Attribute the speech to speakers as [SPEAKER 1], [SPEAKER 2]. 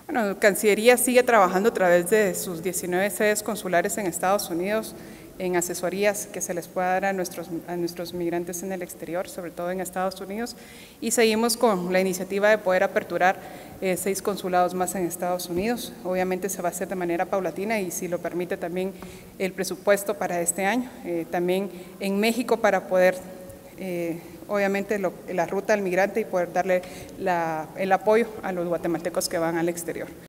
[SPEAKER 1] Bueno, Cancillería sigue trabajando a través de sus 19 sedes consulares en Estados Unidos en asesorías que se les pueda dar a nuestros migrantes en el exterior, sobre todo en Estados Unidos, y seguimos con la iniciativa de poder aperturar 6 consulados más en Estados Unidos. Obviamente se va a hacer de manera paulatina y, si lo permite, también el presupuesto para este año. También en México, para poder obviamente la ruta al migrante y poder darle el apoyo a los guatemaltecos que van al exterior.